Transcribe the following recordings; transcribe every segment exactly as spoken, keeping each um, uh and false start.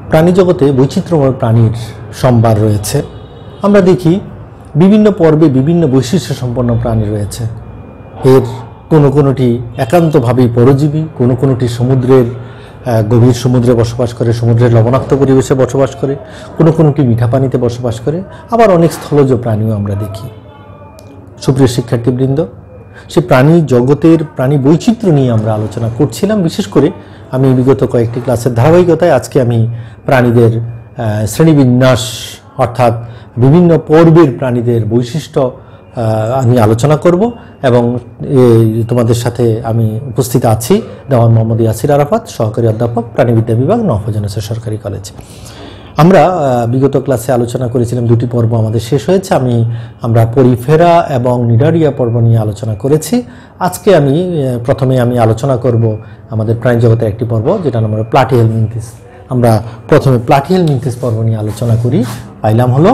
প্রাণী জগতে বৈচিত্র্যময় প্রাণীর সম্ভার রয়েছে। আমরা দেখি বিভিন্ন পর্বে বিভিন্ন বৈশিষ্ট্য সম্পন্ন প্রাণী রয়েছে। এর কোনো কোনোটি একান্তভাবেই পরজীবী, কোনো কোনোটি সমুদ্রের গভীর সমুদ্রে বসবাস করে, সমুদ্রের লবণাক্ত পরিবেশে বসবাস করে, কোনো কোনোটি মিঠা পানিতে বসবাস করে, আবার অনেক স্থলজ প্রাণীও আমরা দেখি। সুপ্রিয় শিক্ষার্থীবৃন্দ, সে প্রাণী জগতের প্রাণী বৈচিত্র্য নিয়ে আমরা আলোচনা করছিলাম। বিশেষ করে আমি বিগত কয়েকটি ক্লাসের ধারাবাহিকতায় আজকে আমি প্রাণীদের শ্রেণীবিন্যাস অর্থাৎ বিভিন্ন পর্বের প্রাণীদের বৈশিষ্ট্য আমি আলোচনা করব এবং তোমাদের সাথে আমি উপস্থিত আছি দেওয়ান মোহাম্মদ ইয়াসির আরাফাত, সহকারী অধ্যাপক, প্রাণীবিদ্যা বিভাগ, নওফাজানেসর সরকারি কলেজ। আমরা বিগত ক্লাসে আলোচনা করেছিলাম, দুটি পর্ব আমাদের শেষ হয়েছে। আমি আমরা পরিফেরা এবং নিডারিয়া পর্ব নিয়ে আলোচনা করেছি। আজকে আমি প্রথমে আমি আলোচনা করব আমাদের প্রাণী জগতের একটি পর্ব, যেটা আমরা প্লাটিহেলমিনথিস। আমরা প্রথমে প্লাটিহেলমিনথিস পর্ব নিয়ে আলোচনা করি। পাইলাম হলো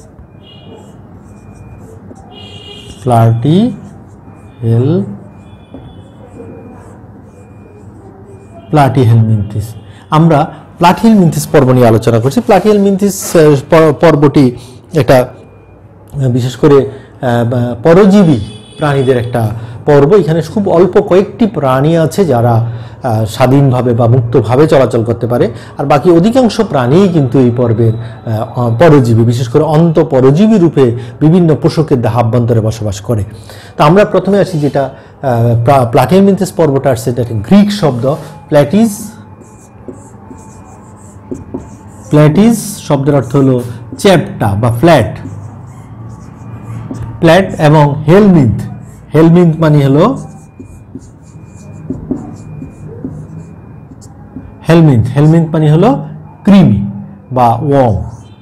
প্লাটিহেল প্লাটিহেলমিনথিস আমরা প্লাটিহেলমিনথিস পর্ব নিয়ে আলোচনা করছি। প্লাটিহেলমিনথিস পর্বটি একটা বিশেষ করে পরজীবী প্রাণীদের একটা পর্ব। এখানে খুব অল্প কয়েকটি প্রাণী আছে যারা স্বাধীনভাবে বা মুক্তভাবে চলাচল করতে পারে, আর বাকি অধিকাংশ প্রাণীই কিন্তু এই পর্বের পরজীবী, বিশেষ করে অন্ত পরজীবী রূপে বিভিন্ন পোষকের দেহাভ্যন্তরে বসবাস করে। তো আমরা প্রথমে আসি যেটা প্লাটিহেলমিনথিস পর্বটা আসছে, এটা একটা গ্রিক শব্দ প্ল্যাটিস। প্ল্যাটিস শব্দের অর্থ হলো চ্যাপ্টা বা ফ্ল্যাট, ফ্ল্যাট, এবং হেলমিন্থ, হেলমিন্থ মানে হলো হেলমিন্থ, হেলমিন্থ মানে হলো কৃমি বা ওয়ার্ম,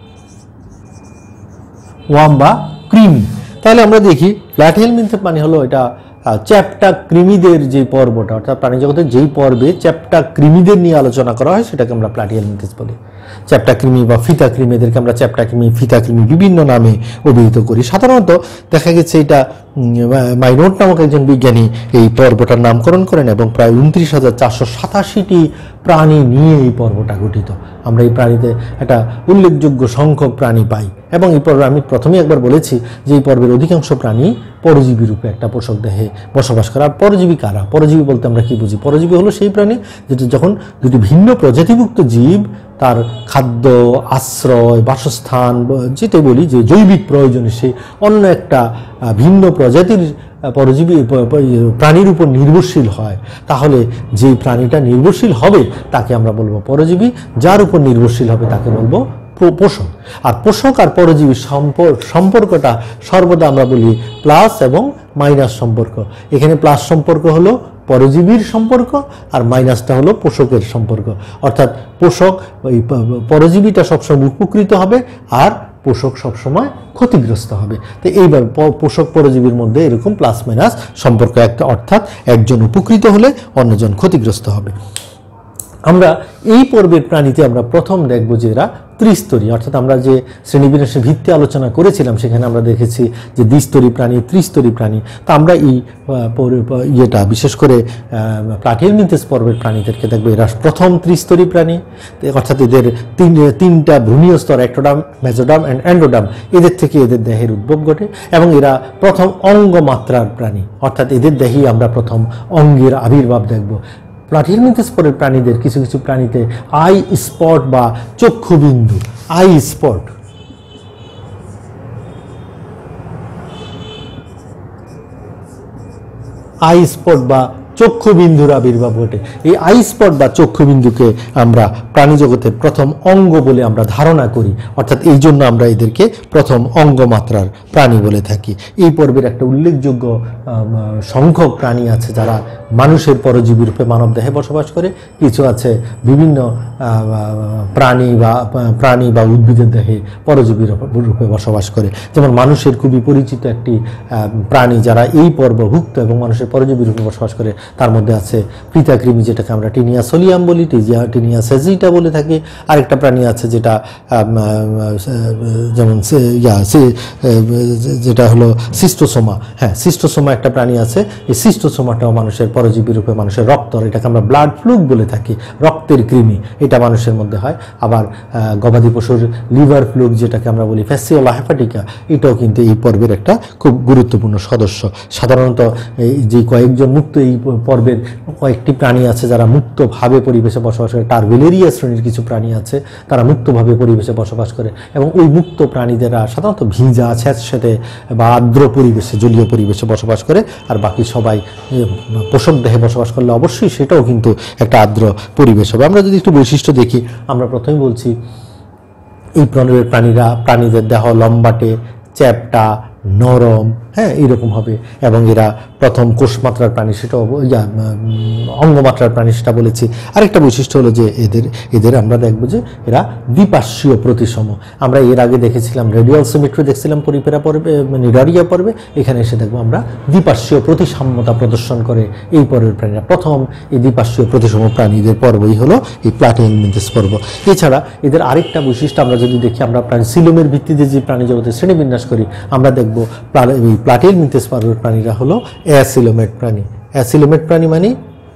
ওয়ার্ম বা কৃমি। তাহলে আমরা দেখি প্লাটিহেলমিনথ মানে হলো এটা চ্যাপ্টা কৃমিদের যে পর্বটা, অর্থাৎ প্রাণী জগতের যেই পর্বে চ্যাপ্টা কৃমিদের নিয়ে আলোচনা করা হয় সেটাকে আমরা প্লাটিহেলমিনথিস বলি। চ্যাপ্টা কৃমি বা ফিতা কৃমি, এদেরকে আমরা চ্যাপ্টা কৃমি, ফিতা কৃমি বিভিন্ন নামে অভিহিত করি। সাধারণত দেখা গেছে এটা মাইনোট নামক একজন বিজ্ঞানী এই পর্বটার নামকরণ করেন এবং প্রায় উনত্রিশ হাজার চারশো সাতাশিটি প্রাণী নিয়ে এই পর্বটা গঠিত। আমরা এই প্রাণীতে একটা উল্লেখযোগ্য সংখ্যক প্রাণী পাই এবং এই পর্বে আমি প্রথমেই একবার বলেছি যে এই পর্বের অধিকাংশ প্রাণী পরজীবী রূপে একটা পোষক দেহে বসবাস করে। আর পরজীবী কারা? পরজীবী বলতে আমরা কি বুঝি? পরজীবী হলো সেই প্রাণী যেটা যখন দুটি ভিন্ন প্রজাতিভুক্ত জীব তার খাদ্য, আশ্রয়, বাসস্থান, যেটা বলি যে জৈবিক প্রয়োজনে সে অন্য একটা ভিন্ন প্রজাতির পরজীবী প্রাণীর উপর নির্ভরশীল হয়, তাহলে যে প্রাণীটা নির্ভরশীল হবে তাকে আমরা বলবো পরজীবী, যার উপর নির্ভরশীল হবে তাকে বলবো পোষক। আর পোষক আর পরজীবীর সম্পর্কটা সর্বদা আমরা বলি প্লাস এবং মাইনাস সম্পর্ক। এখানে প্লাস সম্পর্ক হলো পরজীবীর সম্পর্ক আর মাইনাসটা হলো পোষকের সম্পর্ক, অর্থাৎ পোষক ওই পরজীবীটা সবসময় উপকৃত হবে আর পোষক সবসময় ক্ষতিগ্রস্ত হবে। তো এইবার পোষক পরজীবীর মধ্যে এরকম প্লাস মাইনাস সম্পর্ক একটা, অর্থাৎ একজন উপকৃত হলে অন্যজন ক্ষতিগ্রস্ত হবে। আমরা এই পর্বের প্রাণীতে আমরা প্রথম দেখব যে এরা ত্রিস্তরী, অর্থাৎ আমরা যে শ্রেণীবিন্যাসের ভিত্তি আলোচনা করেছিলাম সেখানে আমরা দেখেছি যে দ্বিস্তরী প্রাণী, ত্রিস্তরী প্রাণী। তা আমরা এই ইয়েটা বিশেষ করে প্লাটিহেলমিনথিস পর্বের প্রাণীদেরকে দেখবো এরা প্রথম ত্রিস্তরী প্রাণী, অর্থাৎ এদের তিন তিনটা ভ্রূণীয় স্তর, অ্যাক্টোডাম, মেজোডাম অ্যান্ড অ্যান্ডোডাম, এদের থেকে এদের দেহের উদ্ভব ঘটে এবং এরা প্রথম অঙ্গমাত্রার প্রাণী, অর্থাৎ এদের দেহেই আমরা প্রথম অঙ্গের আবির্ভাব দেখব। প্লাটিহেলমিনথিস পরের প্রাণীদের কিছু কিছু প্রাণীতে আই স্পট বা চক্ষুবিন্দু, আই স্পট আই স্পট বা চক্ষুবিন্দুর আবির্ভাব ঘটে। এই আই স্পট বা চক্ষুবিন্দুকে আমরা প্রাণী জগতের প্রথম অঙ্গ বলে আমরা ধারণা করি, অর্থাৎ এই জন্য আমরা এদেরকে প্রথম অঙ্গমাত্রার প্রাণী বলে থাকি। এই পর্বের একটা উল্লেখযোগ্য সংখ্যক প্রাণী আছে যারা মানুষের পরজীবী রূপে মানব দেহে বসবাস করে, কিছু আছে বিভিন্ন প্রাণী বা প্রাণী বা উদ্ভিদের দেহে পরজীবী রূপে বসবাস করে। যেমন মানুষের খুবই পরিচিত একটি প্রাণী যারা এই পর্বভুক্ত এবং মানুষের পরজীবী রূপে বসবাস করে তার মধ্যে আছে পিতাকৃমি, যেটাকে আমরা টিনিয়া সোলিয়াম বলি, টিজিয়া টিনিয়া সেজিটা বলে থাকি। আরেকটা প্রাণী আছে যেটা যেমন ইয়া যেটা হলো সিস্টোসোমা। হ্যাঁ, সিস্টোসোমা একটা প্রাণী আছে। এই সিস্টোসোমাটাও মানুষের পরজীবী রূপে মানুষের রক্ত, এটাকে আমরা ব্লাড ফ্লুক বলে থাকি, রক্তের কৃমি, এটা মানুষের মধ্যে হয়। আবার গবাদি পশুর লিভার ফ্লুক, যেটাকে আমরা বলি ফ্যাসিওলা হেপাটিকা, এটাও কিন্তু এই পর্বের একটা খুব গুরুত্বপূর্ণ সদস্য। সাধারণত এই যে কয়েকজন মুক্ত এই পর্বের কয়েকটি প্রাণী আছে যারা মুক্তভাবে পরিবেশে বসবাস করে। টার্বেলেরিয়া শ্রেণীর কিছু প্রাণী আছে তারা মুক্তভাবে পরিবেশে বসবাস করে, এবং ওই মুক্ত প্রাণীদেরা সাধারণত ভিজা স্যাঁতসেঁতে বা আর্দ্র পরিবেশে, জলীয় পরিবেশে বসবাস করে। আর বাকি সবাই পোষক দেহে বসবাস করলে অবশ্যই সেটাও কিন্তু একটা আর্দ্র পরিবেশ হবে। আমরা যদি একটু বৈশিষ্ট্য দেখি, আমরা প্রথমেই বলছি এই প্রণবের প্রাণীরা প্রাণীদের দেহ লম্বাটে, চ্যাপ্টা, নরম, হ্যাঁ এইরকম হবে, এবং এরা প্রথম কোষমাত্রার প্রাণী, সেটাও অঙ্গমাত্রার প্রাণী সেটা বলেছি। আরেকটা বৈশিষ্ট্য হলো যে এদের এদের আমরা দেখব যে এরা দ্বিপার্শ্বীয় প্রতিসম। আমরা এর আগে দেখেছিলাম রেডিয়াল সিমেট্রি, দেখছিলাম পরিপেরা পর্বে, নিডারিয়া পর্বে। এখানে এসে দেখবো আমরা দ্বিপার্শ্বীয় প্রতিসাম্যতা প্রদর্শন করে এই পর্বের প্রাণীরা। প্রথম এই দ্বিপার্শ্বীয় প্রতিসম প্রাণীদের পর্বই হলো এই প্লাটিহেলমিনথেস পর্ব। এছাড়া এদের আরেকটা বৈশিষ্ট্য আমরা যদি দেখি, আমরা প্রাণী সিলোমের ভিত্তিতে যে প্রাণী জগতের শ্রেণীবিন্যাস করি, আমরা দেখব প্লাটিহেলমিনথেস পর্বের প্রাণীরা হলো অ্যাসিলোমেট প্রাণী। অ্যাসিলোমেট প্রাণী মানে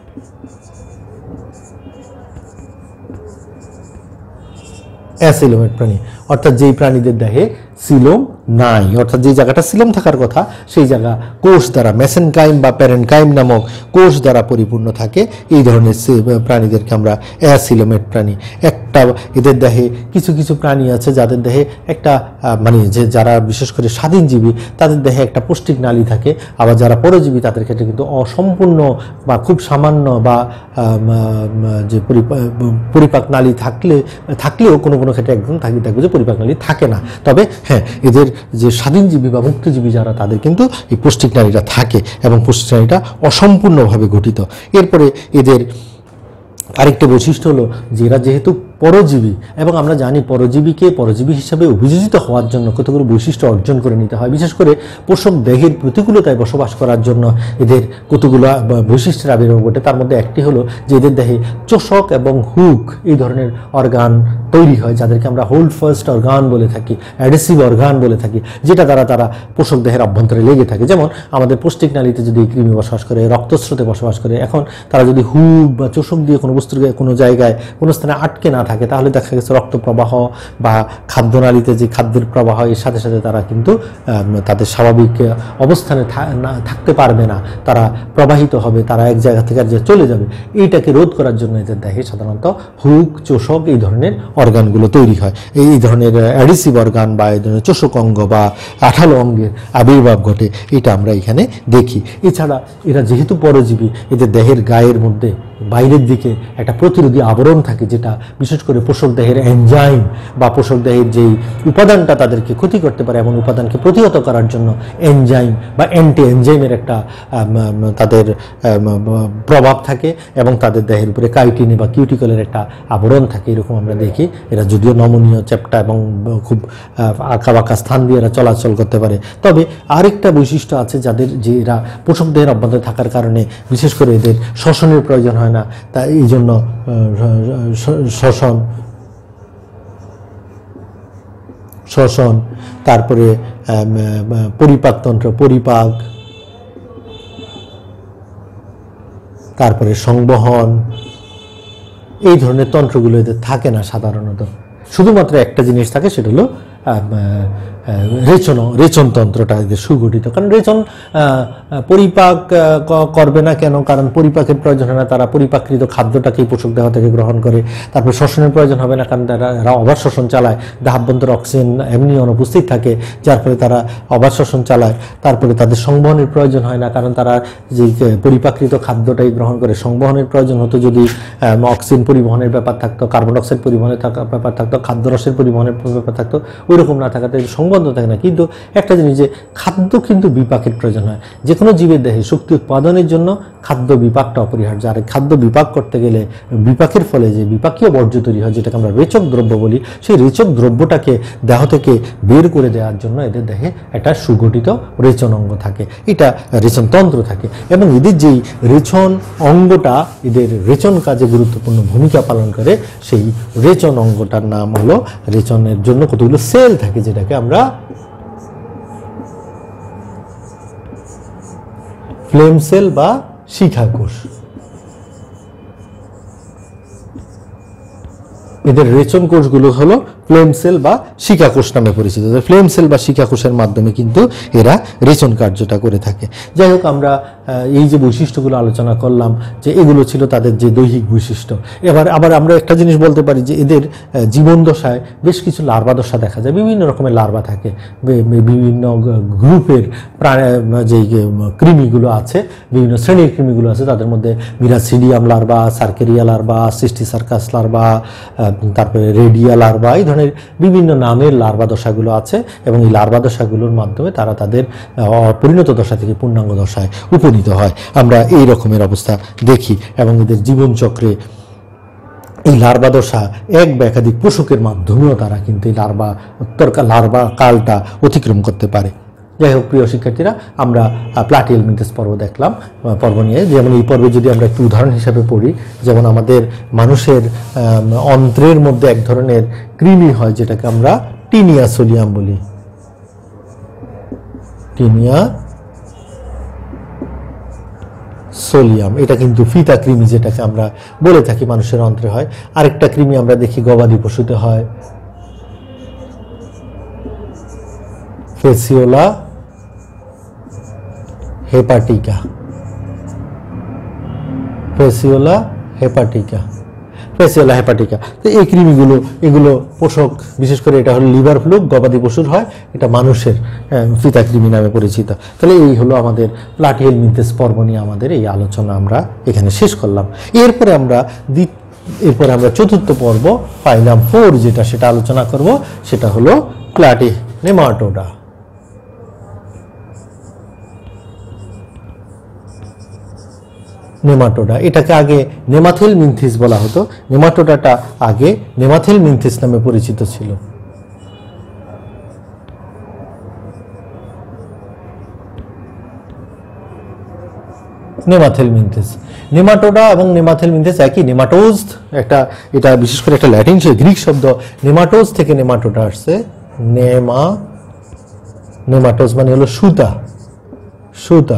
অ্যাসিলোমেট প্রাণী, অর্থাৎ যেই প্রাণীদের দেহে সিলোম নাই, অর্থাৎ যে জায়গাটা সিলোম থাকার কথা সেই জায়গা কোষ দ্বারা, মেসেনকাইম বা প্যারেনকাইম নামক কোষ দ্বারা পরিপূর্ণ থাকে। এই ধরনের প্রাণীদেরকে আমরা অ্যাসিলোমেট প্রাণী। একটা এদের দেহে কিছু কিছু প্রাণী আছে যাদের দেহে একটা মানে যে যারা বিশেষ করে স্বাধীনজীবী তাদের দেহে একটা পৌষ্টিক নালী থাকে, আবার যারা পরজীবী তাদের ক্ষেত্রে কিন্তু অসম্পূর্ণ বা খুব সামান্য বা যে পরিপাক নালী থাকলে থাকলেও কোনো কোনো ক্ষেত্রে একদম থাকি থাকবে যে পরিপাক নালী থাকে না। তবে হ্যাঁ, এদের যে স্বাধীনজীবী বা মুক্তজীবী যারা তাদের কিন্তু এই পৌষ্টিক নালীটা থাকে, এবং পৌষ্টিক নালীটা অসম্পূর্ণভাবে গঠিত। এরপরে এদের আরেকটা বৈশিষ্ট্য হলো যে এরা যেহেতু পরজীবী, এবং আমরা জানি পরজীবীকে পরজীবী হিসাবে অভিযোজিত হওয়ার জন্য কতগুলো বৈশিষ্ট্য অর্জন করে নিতে হয়। বিশেষ করে পোষক দেহের প্রতিকূলতায় বসবাস করার জন্য এদের কতগুলো বৈশিষ্ট্যের আবির্ভাব ঘটে। তার মধ্যে একটি হলো যে এদের দেহে চোষক এবং হুক এই ধরনের অর্গান তৈরি হয়, যাদেরকে আমরা হোল্ড ফার্স্ট অর্গান বলে থাকি, অ্যাডেসিভ অর্গান বলে থাকি, যেটা দ্বারা তারা পোষক দেহের অভ্যন্তরে লেগে থাকে। যেমন আমাদের পৌষ্টিক নালীতে যদি কৃমি বসবাস করে, রক্তস্রোতে বসবাস করে, এখন তারা যদি হুক বা চোষক দিয়ে কোনো বস্তুর কোনো জায়গায় কোনো স্থানে আটকে না থাকে, তাহলে দেখা গেছে রক্ত প্রবাহ বা খাদ্যনালীতে যে খাদ্যের প্রবাহ এর সাথে সাথে তারা কিন্তু তাদের স্বাভাবিক অবস্থানে থাকতে পারবে না, তারা প্রবাহিত হবে, তারা এক জায়গা থেকে আর যে চলে যাবে। এইটাকে রোধ করার জন্য এদের দেহে সাধারণত হুক, চোষক এই ধরনের অর্গানগুলো তৈরি হয়। এই ধরনের অ্যাডিসিভ অর্গান বা এই ধরনের চোষক অঙ্গ বা আঠালো অঙ্গের আবির্ভাব ঘটে, এটা আমরা এখানে দেখি। এছাড়া এরা যেহেতু পরজীবী, এদের দেহের গায়ের মধ্যে বাইরের দিকে একটা প্রতিরোধী আবরণ থাকে, যেটা বিশেষ করে পোষক দেহের এনজাইম বা পোষক দেহের যেই উপাদানটা তাদেরকে ক্ষতি করতে পারে এমন উপাদানকে প্রতিহত করার জন্য এনজাইম বা অ্যান্টি এনজাইমের একটা তাদের প্রভাব থাকে, এবং তাদের দেহের উপরে কাইটিনি বা কিউটিকলের একটা আবরণ থাকে। এরকম আমরা দেখি। এরা যদিও নমনীয়, চ্যাপ্টা এবং খুব আঁকা বাঁকা স্থান দিয়ে এরা চলাচল করতে পারে। তবে আরেকটা বৈশিষ্ট্য আছে যাদের, যে এরা পোষক দেহের অভ্যন্তরে থাকার কারণে বিশেষ করে এদের শ্বসনের প্রয়োজন হয় না, তা এই জন্য শ্বসন শ্বসন তারপরে পরিপাকতন্ত্র, পরিপাক, তারপরে সংবহন, এই ধরনের তন্ত্রগুলো এদের থাকে না সাধারণত। শুধুমাত্র একটা জিনিস থাকে, সেটা হলো রেচন রেচনতন্ত্রটা এদের সুগঠিত। কারণ রেচন পরিপাক করবে না কেন? কারণ পরিপাকের প্রয়োজন হয় না, তারা পরিপাকৃত খাদ্যটাকেই পোষক দেহ থেকে গ্রহণ করে। তারপর শ্বসনের প্রয়োজন হবে না, কারণ তারা এরা অবাধ শ্বসন চালায়, দেহাভ্যন্তরে অক্সিজেন এমনি অনুপস্থিত থাকে, যার ফলে তারা অবাধ শ্বসন চালায়। তারপরে তাদের সংবহনের প্রয়োজন হয় না, কারণ তারা যে পরিপাকৃত খাদ্যটাই গ্রহণ করে। সংবহনের প্রয়োজন হতো যদি অক্সিজেন পরিবহনের ব্যাপার থাকতো, কার্বন ডাইঅক্সাইড পরিবহনের ব্যাপার থাকতো, খাদ্যরসের পরিবহনের ব্যাপার থাকতো, ওই রকম না থাকাতে সংবহন বন্ধ থাকে না, কিন্তু একটা জিনিস যে খাদ্য কিন্তু বিপাকের প্রয়োজন হয়। যে কোনো জীবের দেহে শক্তি উৎপাদনের জন্য খাদ্য বিপাকটা অপরিহার্য। আর খাদ্য বিপাক করতে গেলে বিপাকের ফলে যে বিপাকীয় বর্জ্য তৈরি হয়, যেটাকে আমরা রেচক দ্রব্য বলি, সেই রেচক দ্রব্যটাকে দেহ থেকে বের করে দেওয়ার জন্য এদের দেহে একটা সুগঠিত রেচন অঙ্গ থাকে, এটা রেচনতন্ত্র থাকে। এবং এদের যেই রেচন অঙ্গটা এদের রেচন কাজে গুরুত্বপূর্ণ ভূমিকা পালন করে, সেই রেচন অঙ্গটার নাম হলো, রেচনের জন্য কতগুলো সেল থাকে, যেটাকে আমরা ফ্লেম সেল বা শিখা কোষ। এদের রেচন কোষগুলো হলো ফ্লেম সেল বা শিখা কোষ নামে পরিচিত। ফ্লেম সেল বা শিখা কোষের মাধ্যমে কিন্তু এরা রেচন কার্যটা করে থাকে। যাই হোক, আমরা এই যে বৈশিষ্ট্যগুলো আলোচনা করলাম, যে এগুলো ছিল তাদের যে দৈহিক বৈশিষ্ট্য। এবার আবার আমরা একটা জিনিস বলতে পারি যে এদের জীবন দশায় বেশ কিছু লার্ভা দশা দেখা যায়। বিভিন্ন রকমের লার্ভা থাকে, বিভিন্ন গ্রুপের যে কৃমিগুলো আছে, বিভিন্ন শ্রেণীর কৃমিগুলো আছে, তাদের মধ্যে miracidium larva, cercaria larva, cysticercus larva, তারপরে রেডিয়া লার্ভা, এই ধরনের বিভিন্ন নামের লার্ভা দশাগুলো আছে। এবং এই লার্ভা দশাগুলোর মাধ্যমে তারা তাদের পরিণত দশা থেকে পূর্ণাঙ্গ দশায় উপনীত হয়। আমরা এই রকমের অবস্থা দেখি। এবং এদের জীবনচক্রে এই লার্ভা দশা এক বা একাধিক পোষকের মাধ্যমেও তারা কিন্তু এই লার্ভা উত্তর লার্ভা কালটা অতিক্রম করতে পারে। যাই হোক প্রিয় শিক্ষার্থীরা, আমরা প্লাটিহেলমিনথেস পর্ব দেখলাম, পর্ব নিয়ে। যেমন এই পর্বে যদি আমরা একটু উদাহরণ হিসাবে পড়ি, যেমন আমাদের মানুষের অন্ত্রের মধ্যে এক ধরনের কৃমি হয়, যেটাকে আমরা টিনিয়া সোলিয়াম বলি। টিনিয়া সোলিয়াম, এটা কিন্তু ফিতা কৃমি, যেটাকে আমরা বলে থাকি মানুষের অন্ত্রে হয়। আরেকটা কৃমি আমরা দেখি গবাদি পশুতে হয়, ফেসিওলা হেপাটিকা। ফেসিওলা হেপাটিকা ফেসিওলা হেপাটিকা তো এই কৃমিগুলো, এগুলো পোষক, বিশেষ করে এটা হলো লিভার ফ্লুক, গবাদি পশুর হয়, এটা মানুষের ফিতা কৃমি নামে পরিচিত। তাহলে এই হলো আমাদের প্লাটিহেলমিনথেস পর্ব নিয়ে আমাদের এই আলোচনা আমরা এখানে শেষ করলাম। এরপরে আমরা এরপরে আমরা চতুর্থ পর্ব পাইলাম ফোর, যেটা সেটা আলোচনা করব, সেটা হলো প্লাটি নেমাটোডা। নেমাটোডা, এটাকে আগে নেমাথেলমিনথিস বলা হতো। নেমাটোডাটা আগে নেমাথেলমিনথিস নামে পরিচিত ছিল। নেমাথেলমিনথিস, নেমাটোডা এবং নেমাথেলমিনথিস একই। নেমাটোজ একটা, এটা বিশেষ করে একটা ল্যাটিন গ্রিক শব্দ, নেমাটোজ থেকে নেমাটোডা আসছে। নেমা নেমাটোজ মানে হলো সুতা, সুতা,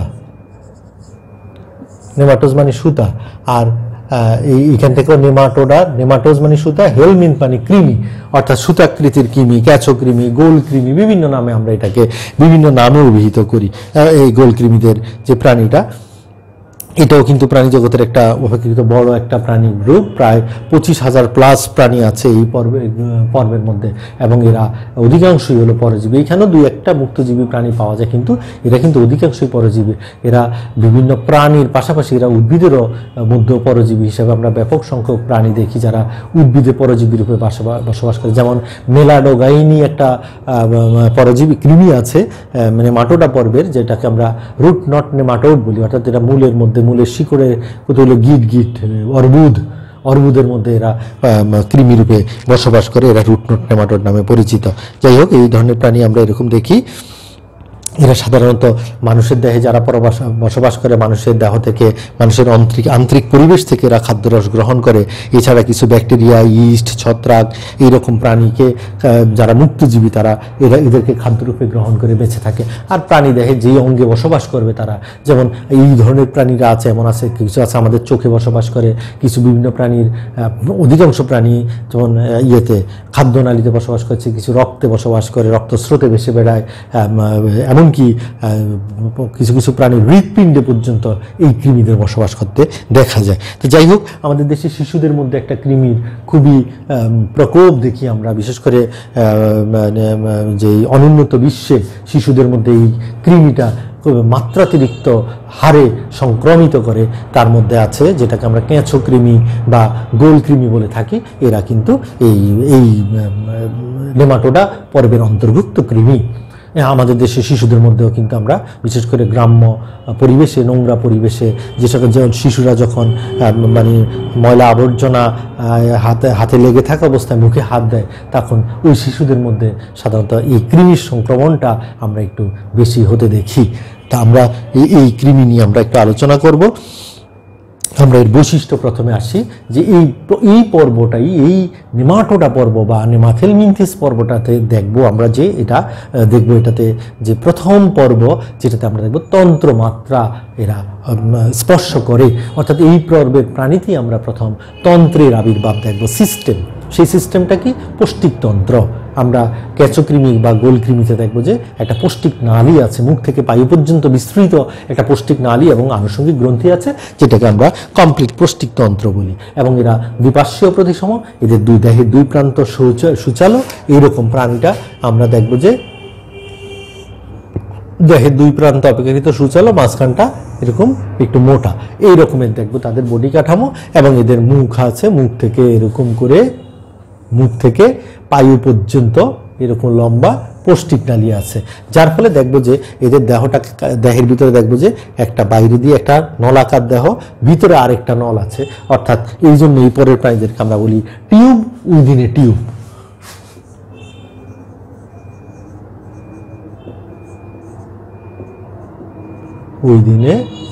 নেমাটোজ মানে সুতা। আর এইখান থেকে নেমাটোডা, নেমাটোজ মানে সুতা, হেলমিন মানে কৃমি, অর্থাৎ সুতাকৃতির কৃমি, ক্যাচো কৃমি, গোল কৃমি, বিভিন্ন নামে আমরা এটাকে বিভিন্ন নামে অভিহিত করি। এই গোল কৃমিদের যে প্রাণীটা, এটাও কিন্তু প্রাণী জগতের একটা অপেক্ষাকৃত বড় একটা প্রাণী গ্রুপ। প্রায় পঁচিশ হাজার প্লাস প্রাণী আছে এই পর্বে পর্বের মধ্যে, এবং এরা অধিকাংশই হলো পরজীবী। এখানেও দুই একটা মুক্তজীবী প্রাণী পাওয়া যায়, কিন্তু এরা কিন্তু অধিকাংশই পরজীবী। এরা বিভিন্ন প্রাণীর পাশাপাশি এরা উদ্ভিদেরও মধ্যে পরজীবী হিসেবে আমরা ব্যাপক সংখ্যক প্রাণী দেখি যারা উদ্ভিদে পরজীবী রূপে বসবাস করে। যেমন মেলাডোগাইনি একটা পরজীবী কৃমি আছে নেমাটোডা পর্বের, যেটাকে আমরা রুট নট নেমাটোড বলি, অর্থাৎ এটা মূলের মধ্যে, মূলের শিকড়ে কতগুলো গিট গিট অর্বুদ, অর্বুদের মধ্যে এরা কৃমি রূপে বসবাস করে। এরা রুটনট নেমাটোড নামে পরিচিত। যাই হোক, এই ধরনের প্রাণী আমরা এরকম দেখি। এরা সাধারণত মানুষের দেহে যারা পরবাস বসবাস করে, মানুষের দেহ থেকে, মানুষের আন্তরিক আন্তরিক পরিবেশ থেকে এরা খাদ্যরস গ্রহণ করে। এছাড়া কিছু ব্যাকটেরিয়া, ইস্ট, ছত্রাক, এইরকম প্রাণীকে যারা মুক্তজীবী তারা এরা এদেরকে খাদ্যরূপে গ্রহণ করে বেঁচে থাকে। আর প্রাণী দেহে যেই অঙ্গে বসবাস করবে তারা, যেমন এই ধরনের প্রাণীরা আছে, এমন আছে কিছু আছে আমাদের চোখে বসবাস করে, কিছু বিভিন্ন প্রাণীর, অধিকাংশ প্রাণী যেমন ইয়েতে খাদ্যনালীতে বসবাস করছে, কিছু রক্তে বসবাস করে, রক্তস্রোতে ভেসে বেড়ায়, এমন এমনকি কিছু কিছু প্রাণীর হৃৎপিণ্ডে পর্যন্ত এই কৃমিদের বসবাস করতে দেখা যায়। তো যাই হোক, আমাদের দেশে শিশুদের মধ্যে একটা কৃমির খুবই প্রকোপ দেখি আমরা, বিশেষ করে যে অনুন্নত বিশ্বে শিশুদের মধ্যে এই কৃমিটা মাত্রাতিরিক্ত হারে সংক্রমিত করে। তার মধ্যে আছে যেটাকে আমরা কেঁচো কৃমি বা গোল কৃমি বলে থাকি। এরা কিন্তু এই এই নেমাটোডা পর্বের অন্তর্ভুক্ত কৃমি। আমাদের দেশে শিশুদের মধ্যেও কিন্তু আমরা বিশেষ করে গ্রাম্য পরিবেশে, নোংরা পরিবেশে যে সকল শিশুরা যখন মানে ময়লা আবর্জনা হাতে হাতে লেগে থাকা অবস্থায় মুখে হাত দেয়, তখন ওই শিশুদের মধ্যে সাধারণত এই কৃমির সংক্রমণটা আমরা একটু বেশি হতে দেখি। তা আমরা এই এই কৃমি নিয়ে আমরা একটু আলোচনা করব। আমরা এর বৈশিষ্ট্য প্রথমে আসি যে এই এই পর্বটাই, এই নেমাটোডা পর্ব বা নেমাথেলমিনথিস পর্বটাতে দেখব আমরা যে এটা দেখব এটাতে যে প্রথম পর্ব যেটাতে আমরা দেখব তন্ত্রমাত্রা এরা স্পর্শ করে, অর্থাৎ এই পর্বের প্রাণীতেই আমরা প্রথম তন্ত্রের আবির্ভাব দেখব, সিস্টেম। সেই সিস্টেমটা কি? পৌষ্টিকতন্ত্র। আমরা কেঁচোকৃমি বা গোলকৃমিতে দেখব যে একটা পৌষ্টিক নালী আছে, মুখ থেকে পায়ু পর্যন্ত বিস্তৃত একটা পৌষ্টিক নালী এবং আনুষঙ্গিক গ্রন্থি আছে, যেটাকে আমরা কমপ্লিট পৌষ্টিকতন্ত্র বলি। এবং এরা দ্বিপার্শ্বীয় প্রতিসম, এদের দুই দেহের দুই প্রান্ত সূচালো। এইরকম প্রাণীটা আমরা দেখব যে দেহের দুই প্রান্ত অপেক্ষাকৃত সূচালো, মাঝখানটা এরকম একটু মোটা, এই রকমের দেখবো তাদের বডি কাঠামো। এবং এদের মুখ আছে, মুখ থেকে এরকম করে মুখ থেকে পায়ু পর্যন্ত এরকম লম্বা পৌষ্টিক নালী আছে, যার ফলে দেখবো যে এদের দেহটা, দেহের ভিতরে দেখবো যে একটা বাইরে দিয়ে একটা নলাকার দেহ, ভিতরে আরেকটা নল আছে। অর্থাৎ এই জন্য এই পরের প্রাণীদেরকে আমরা বলি tube within a tube. Within a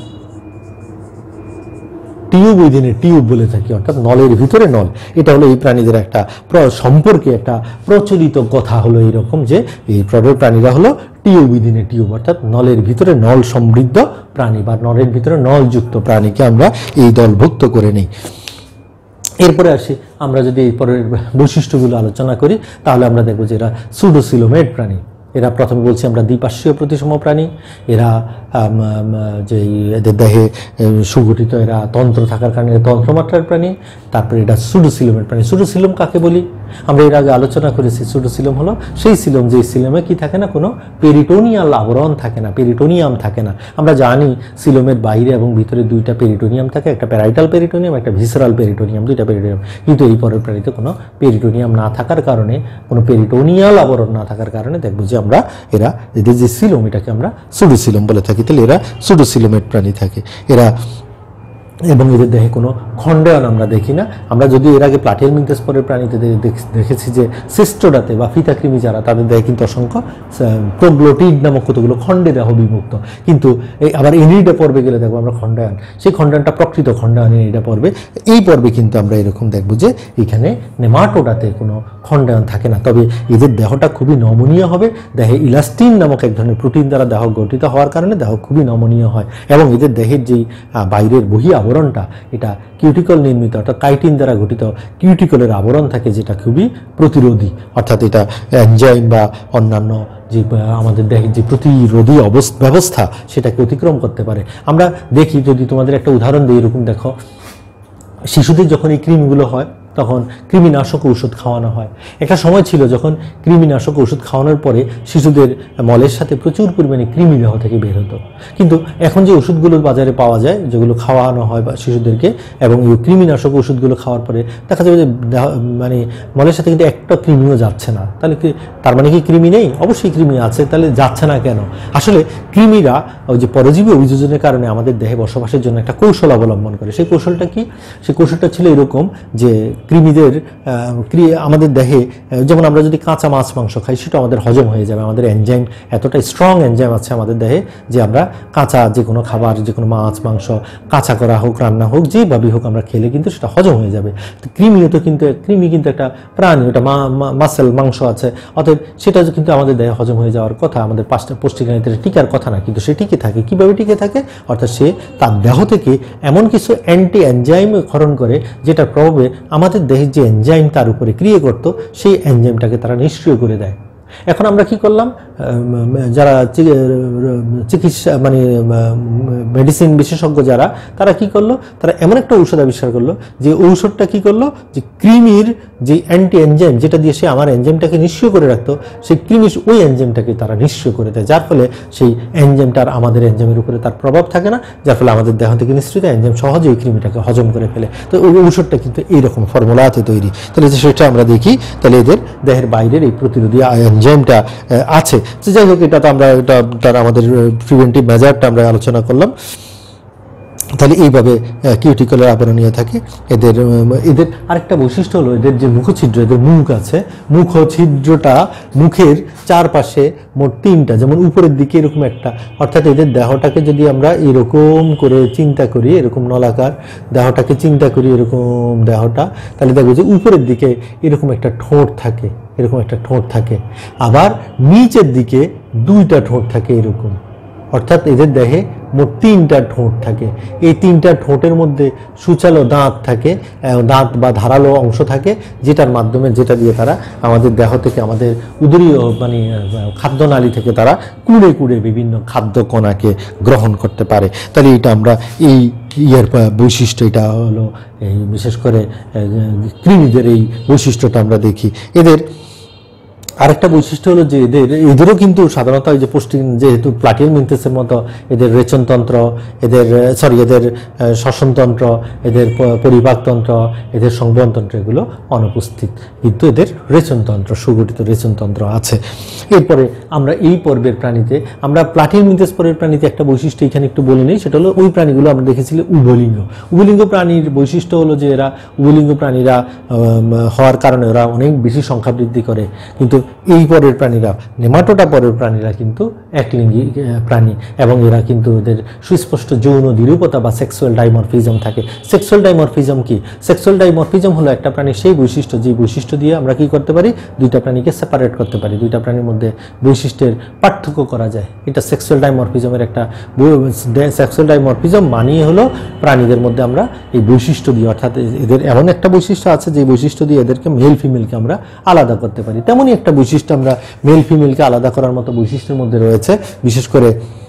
tube within a tube বলে থাকি, অর্থাৎ নলের ভিতরে নল। এটা হলো এই প্রাণীদের একটা সম্পর্কে একটা প্রচলিত কথা হলো এইরকম যে এই পর্বের প্রাণীরা হলো টিউব উইদিনে টিউব, অর্থাৎ নলের ভিতরে নল সমৃদ্ধ প্রাণী বা নলের ভিতরে নলযুক্ত প্রাণীকে আমরা এই দলভুক্ত করে নিই। এরপরে আসি, আমরা যদি এই পরের বৈশিষ্ট্যগুলো আলোচনা করি তাহলে আমরা দেখবো যে এরা সুডোসিলোমেট প্রাণী। এরা প্রথমে বলছি আমরা দ্বিপার্শ্বীয় প্রতিসম প্রাণী। এরা যে এদের দেহে সুগঠিত এরা তন্ত্র থাকার কারণে তন্ত্রমাত্রার প্রাণী। তারপরে এটা সুডোসিলোমেট প্রাণী। সুডোসিলোম কাকে বলি? আমরা এর আগে আলোচনা করেছি। সুডোসিলোম হলো সেই সিলোম যে সিলোমে কি থাকে না, কোনো পেরিটোনিয়াল আবরণ থাকে না, পেরিটোনিয়াম থাকে না। আমরা জানি সিলোমের বাইরে এবং ভিতরে দুইটা পেরিটোনিয়াম থাকে, একটা প্যারাইটাল পেরিটোনিয়াম, একটা ভিসেরাল পেরিটোনিয়াম, দুইটা পেরিটোনিয়াম। কিন্তু এই পরের প্রাণীতে কোনো পেরিটোনিয়াম না থাকার কারণে, কোনো পেরিটোনিয়াল আবরণ না থাকার কারণে দেখবো যে আমরা এরা এদের যে সিলোম এটাকে আমরা সুডোসিলোম বলে থাকি। তাহলে এরা সুডোসিলোমেট প্রাণী থাকে এরা। এবং এদের দেহে কোনো খণ্ডায়ন আমরা দেখি না। আমরা যদি এর আগে প্লাটিহেলমিনথেস পরের প্রাণীতে দেখেছি যে সিস্টোডাতে বা ফিতাকৃমি যারা, তাদের দেহে কিন্তু অসংখ্য প্রোগ্লোটিড নামক কতগুলো খণ্ডে দেহ বিভক্ত। কিন্তু এই আবার এনিডা পর্বে গেলে দেখবো আমরা খণ্ডায়ন, সেই খণ্ডায়নটা প্রকৃত খণ্ডায়ন এনিডা পর্বে। এই পর্বে কিন্তু আমরা এরকম দেখবো যে এখানে নেমাটোডাতে কোনো খণ্ডায়ন থাকে না। তবে এদের দেহটা খুবই নমনীয় হবে। দেহে ইলাস্টিন নামক এক ধরনের প্রোটিন দ্বারা দেহ গঠিত হওয়ার কারণে দেহ খুবই নমনীয় হয়। এবং এদের দেহের যেই বাইরের বহি আবরণটা, এটা কিউটিকল নির্মিত, অর্থাৎ কাইটিন দ্বারা গঠিত কিউটিকলের আবরণ থাকে, যেটা খুবই প্রতিরোধী। অর্থাৎ এটা এনজাইম বা অন্যান্য যে আমাদের দেহের যে প্রতিরোধী ব্যবস্থা সেটাকে অতিক্রম করতে পারে। আমরা দেখি, যদি তোমাদের একটা উদাহরণ দিই, এরকম দেখো, শিশুদের যখন এই ক্রিমগুলো হয় তখন কৃমিনাশক ঔষধ খাওয়ানো হয়। একটা সময় ছিল যখন কৃমিনাশক ওষুধ খাওয়ানোর পরে শিশুদের মলের সাথে প্রচুর পরিমাণে কৃমি দেহ থেকে বের হতো। কিন্তু এখন যে ওষুধগুলো বাজারে পাওয়া যায়, যেগুলো খাওয়ানো হয় বা শিশুদেরকে, এবং এই কৃমিনাশক ওষুধগুলো খাওয়ার পরে দেখা যাবে যে মানে মলের সাথে কিন্তু একটা কৃমিও যাচ্ছে না। তাহলে কি তার মানে কি কৃমি নেই? অবশ্যই কৃমি আছে, তাহলে যাচ্ছে না কেন? আসলে কৃমিরা ওই যে পরজীবী অভিযোজনের কারণে আমাদের দেহে বসবাসের জন্য একটা কৌশল অবলম্বন করে। সেই কৌশলটা কি? সেই কৌশলটা ছিল এরকম যে কৃমিদের আমাদের দেহে, যেমন আমরা যদি কাঁচা মাছ মাংস খাই সেটা আমাদের হজম হয়ে যাবে। আমাদের এনজাইম এতটা স্ট্রং এনজাইম আছে আমাদের দেহে যে আমরা কাঁচা যে কোনো খাবার, যে কোনো মাছ মাংস কাঁচা করা হোক, রান্না হোক, যেভাবেই হোক আমরা খেলে কিন্তু সেটা হজম হয়ে যাবে। কৃমিও তো কিন্তু কৃমি কিন্তু একটা প্রাণী, ওটা মাসেল মাংস আছে, অতএব সেটা কিন্তু আমাদের দেহে হজম হয়ে যাওয়ার কথা, আমাদের পাঁচটা পুষ্টিকারীতে টিকার কথা না, কিন্তু সে টিকে থাকে। কীভাবে টিকে থাকে? অর্থাৎ সে তার দেহ থেকে এমন কিছু অ্যান্টি এনজাইম ক্ষরণ করে যেটার প্রভাবে আমাদের দেহের যে এনজাইম তার উপরে ক্রিয়া করতো সেই এনজাইমটাকে তারা নিষ্ক্রিয় করে দেয়। এখন আমরা কি করলাম, যারা চিকিৎসা মানে মেডিসিন বিশেষজ্ঞ যারা, তারা কি করলো, তারা এমন একটা ঔষধ আবিষ্কার করলো যে ঔষধটা কি করলো, যে কৃমির যে অ্যান্টি এনজাইম যেটা দিয়ে সে আমার এনজাইমটাকে নিষ্ক্রিয় করে রাখতো, সেই কৃমির ওই এনজাইমটাকে তারা নিষ্ক্রিয় করে দেয়, যার ফলে সেই এনজাইমটার আমাদের এনজাইমের উপরে তার প্রভাব থাকে না, যার ফলে আমাদের দেহ থেকে নিঃসৃত এনজাইম সহজে ওই কৃমিটাকে হজম করে ফেলে। তো ওই ঔষধটা কিন্তু এইরকম ফর্মুলাতে তৈরি। তাহলে সেটা আমরা দেখি, তাহলে এদের দেহের বাইরের এই প্রতিরোধী এনজাইমটা আছে। যাই হোক, এটা তো আমরা এটা তার আমাদের প্রিভেন্টিভ মেজারটা আমরা আলোচনা করলাম। তাহলে এইভাবে কিউটিকলের আবরণীয় থাকে। এদের এদের আরেকটা বৈশিষ্ট্য হলো এদের যে মুখছিদ্র, এদের মুখ আছে, মুখছিদ্রটা মুখের চারপাশে মোট তিনটা, যেমন উপরের দিকে এরকম একটা, অর্থাৎ এদের দেহটাকে যদি আমরা এরকম করে চিন্তা করি, এরকম নলাকার দেহটাকে চিন্তা করি, এরকম দেহটা, তাহলে দেখবো যে উপরের দিকে এরকম একটা ঠোঁট থাকে, এরকম একটা ঠোঁট থাকে, আবার নিচের দিকে দুইটা ঠোঁট থাকে এরকম, অর্থাৎ এদের দেহে মোট তিনটা ঠোঁট থাকে। এই তিনটা ঠোঁটের মধ্যে সুচালো দাঁত থাকে, দাঁত বা ধারালো অংশ থাকে, যেটার মাধ্যমে যেটা দিয়ে তারা আমাদের দেহ থেকে, আমাদের উদরীয় মানে খাদ্যনালী থেকে তারা কুড়ে কুড়ে বিভিন্ন খাদ্য কণাকে গ্রহণ করতে পারে। তাহলে এটা আমরা এই ইয়ার বৈশিষ্ট্য, এটা হলো এই বিশেষ করে কৃমিদের এই বৈশিষ্ট্যটা আমরা দেখি। এদের আরেকটা বৈশিষ্ট্য হলো যে এদের এদেরও কিন্তু সাধারণত এই যে পুষ্টি, যেহেতু প্লাটিহেলমিনথেসের মতো এদের রেচনতন্ত্র, এদের সরি এদের শ্বসনতন্ত্র, এদের পরিপাকতন্ত্র, এদের সংবহনতন্ত্র এগুলো অনুপস্থিত, কিন্তু এদের রেচনতন্ত্র, সুগঠিত রেচনতন্ত্র আছে। এরপরে আমরা এই পর্বের প্রাণীতে, আমরা প্লাটিহেলমিনথেস পর্বের প্রাণীতে একটা বৈশিষ্ট্য এখানে একটু বলে নিই, সেটা হলো ওই প্রাণীগুলো আমরা দেখেছিলি উভলিঙ্গ। উভলিঙ্গ প্রাণীর বৈশিষ্ট্য হলো যে এরা উভলিঙ্গ প্রাণীরা হওয়ার কারণে ওরা অনেক বেশি সংখ্যা বৃদ্ধি করে, কিন্তু এই পরের প্রাণীরা, নেমাটোডা পরের প্রাণীরা কিন্তু একলিঙ্গী প্রাণী, এবং এরা কিন্তু এদের সুস্পষ্ট যৌন দ্বিরূপতা বা সেক্সুয়াল ডাইমরফিজম থাকে। সেক্সুয়াল ডাইমরফিজম কি? সেক্সুয়াল ডাইমরফিজম হলো একটা প্রাণীর সেই বৈশিষ্ট্য, যে বৈশিষ্ট্য দিয়ে আমরা কি করতে পারি, দুইটা প্রাণীকে সেপারেট করতে পারি, দুইটা প্রাণীর মধ্যে বৈশিষ্ট্যের পার্থক্য করা যায়। এটা সেক্সুয়াল ডাইমরফিজমের একটা, সেক্সুয়াল ডাইমরফিজম মানিয়ে হলো প্রাণীদের মধ্যে আমরা এই বৈশিষ্ট্য দিয়ে, অর্থাৎ এদের এমন একটা বৈশিষ্ট্য আছে যে বৈশিষ্ট্য দিয়ে এদেরকে মেল ফিমেলকে আমরা আলাদা করতে পারি। তেমনই একটা বৈশিষ্ট্য আমরা মেল ফিমেলকে আলাদা করার মতো বৈশিষ্ট্যের মধ্যে রয়েছে। বিশেষ করে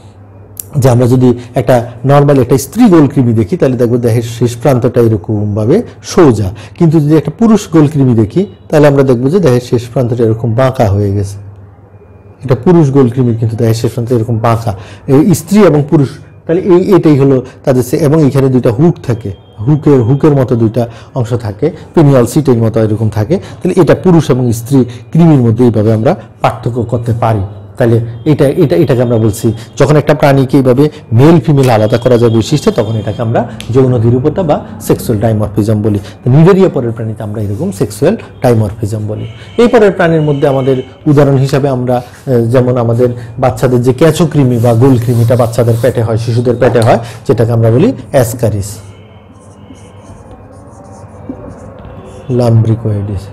যে আমরা যদি একটা নর্মাল একটা স্ত্রী গোলকৃমি দেখি, তাহলে দেখবো দেহের শেষ প্রান্তটা এরকমভাবে সোজা, কিন্তু যদি একটা পুরুষ গোলকৃমি দেখি, তাহলে আমরা দেখবো যে দেহের শেষ প্রান্তটা এরকম বাঁকা হয়ে গেছে। এটা পুরুষ গোলকৃমি, কিন্তু দেহের শেষ প্রান্ত এরকম বাঁকা। স্ত্রী এবং পুরুষ, তাহলে এই এটাই হলো তাদের, এবং এখানে দুইটা হুক থাকে, হুকের হুকের মতো দুইটা অংশ থাকে, পিনিয়াল সিটের মতো এরকম থাকে। তাহলে এটা পুরুষ এবং স্ত্রী কৃমির মধ্যে এইভাবে আমরা পার্থক্য করতে পারি। তাহলে এটা এটা এটাকে আমরা বলছি, যখন একটা প্রাণীকে এইভাবে মেল ফিমেল আলাদা করা যায় বৈশিষ্ট্য, তখন এটাকে আমরা যৌন দ্বিরূপতা বা সেক্সুয়াল ডাইমরফিজম বলি। নিবেরিয়া পরের প্রাণীতে আমরা এরকম সেক্সুয়াল ডাইমরফিজম বলি। এই পরের প্রাণীর মধ্যে আমাদের উদাহরণ হিসাবে আমরা যেমন আমাদের বাচ্চাদের যে ক্যাচো কৃমি বা গোল কৃমিটা বাচ্চাদের পেটে হয়, শিশুদের পেটে হয়, যেটাকে আমরা বলি অ্যাসকারিস লাম্ব্রিকোয়েডিস।